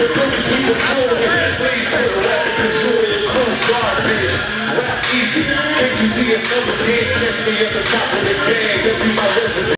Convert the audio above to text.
Please quit rapping, control your crew, garbage. Rap easy, can't you see it's never